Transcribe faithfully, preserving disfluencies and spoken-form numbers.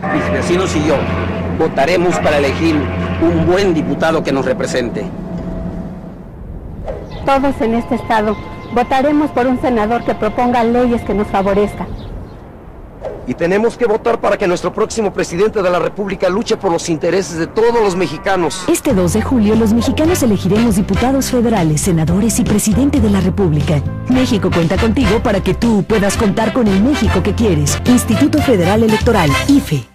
mis vecinos y yo votaremos para elegir un buen diputado que nos represente. Todos en este estado votaremos por un senador que proponga leyes que nos favorezcan. Y tenemos que votar para que nuestro próximo presidente de la República luche por los intereses de todos los mexicanos. Este dos de julio, los mexicanos elegiremos diputados federales, senadores y presidente de la República. México cuenta contigo para que tú puedas contar con el México que quieres. Instituto Federal Electoral, I F E.